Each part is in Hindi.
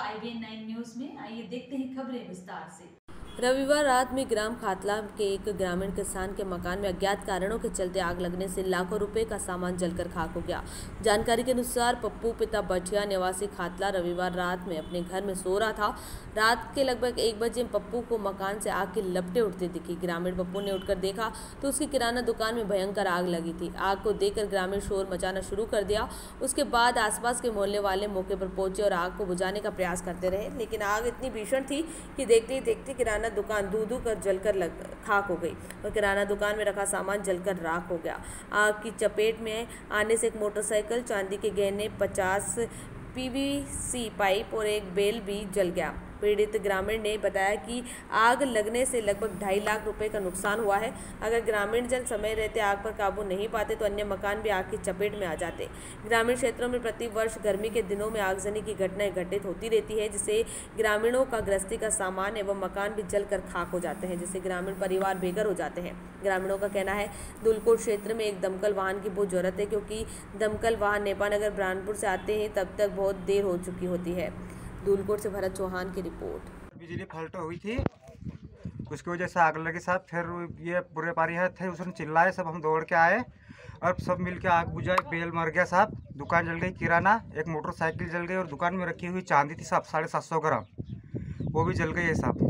IBN 9 न्यूज में। आइए देखते हैं खबरें विस्तार से। रविवार रात में ग्राम खातला के एक ग्रामीण किसान के मकान में अज्ञात कारणों के चलते आग लगने से लाखों रुपए का सामान जलकर खाक हो गया। जानकारी के अनुसार पप्पू पिता बठिया निवासी खातला रविवार रात में अपने घर में सो रहा था। रात के लगभग 1 बजे पप्पू को मकान से आग की लपटें उठती दिखी। ग्रामीण पप्पू ने उठकर देखा तो उसकी किराना दुकान में भयंकर आग लगी थी। आग को देखकर ग्रामीण शोर मचाना शुरू कर दिया। उसके बाद आसपास के मोहल्ले वाले मौके पर पहुंचे और आग को बुझाने का प्रयास करते रहे, लेकिन आग इतनी भीषण थी कि देखते ही देखते किराना दुकान धू कर जलकर खाक हो गई और किराना दुकान में रखा सामान जलकर राख हो गया। आग की चपेट में आने से एक मोटरसाइकिल, चांदी के गहने, 50 PVC पाइप और एक बेल भी जल गया। पीड़ित ग्रामीण ने बताया कि आग लगने से लगभग 2.5 लाख रुपए का नुकसान हुआ है। अगर ग्रामीण जन समय रहते आग पर काबू नहीं पाते तो अन्य मकान भी आग की चपेट में आ जाते। ग्रामीण क्षेत्रों में प्रति वर्ष गर्मी के दिनों में आगजनी की घटनाएं घटित होती रहती है, जिससे ग्रामीणों का गृहस्थी का सामान एवं मकान भी जलकर खाक हो जाते हैं, जिससे ग्रामीण परिवार बेघर हो जाते हैं। ग्रामीणों का कहना है दुलकोट क्षेत्र में एक दमकल वाहन की बहुत जरूरत है, क्योंकि दमकल वाहन नेपानगर ब्राह्मणपुर से आते हैं तब तक बहुत देर हो चुकी होती है। दुलकोट से भरत चौहान की रिपोर्ट। बिजली फल्ट हुई थी, उसकी वजह से आग लगी साहब। फिर ये पूरे परिवार थे, उसने चिल्लाए, सब हम दौड़ के आए और सब मिलके आग बुझाई। बेल मर गया साहब, दुकान जल गई, किराना, एक मोटरसाइकिल जल गई और दुकान में रखी हुई चांदी थी साहब 750 ग्राम, वो भी जल गई है साहब।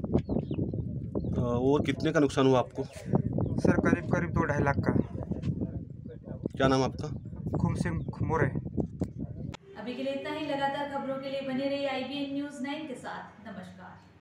और कितने का नुकसान हुआ आपको? सर करीब 2-2.5 लाख का। क्या नाम आपका? खुम सिंह मोरे। अभी के लिए इतना ही। लगातार खबरों के लिए बने रहिए IBN न्यूज 9 के साथ। नमस्कार।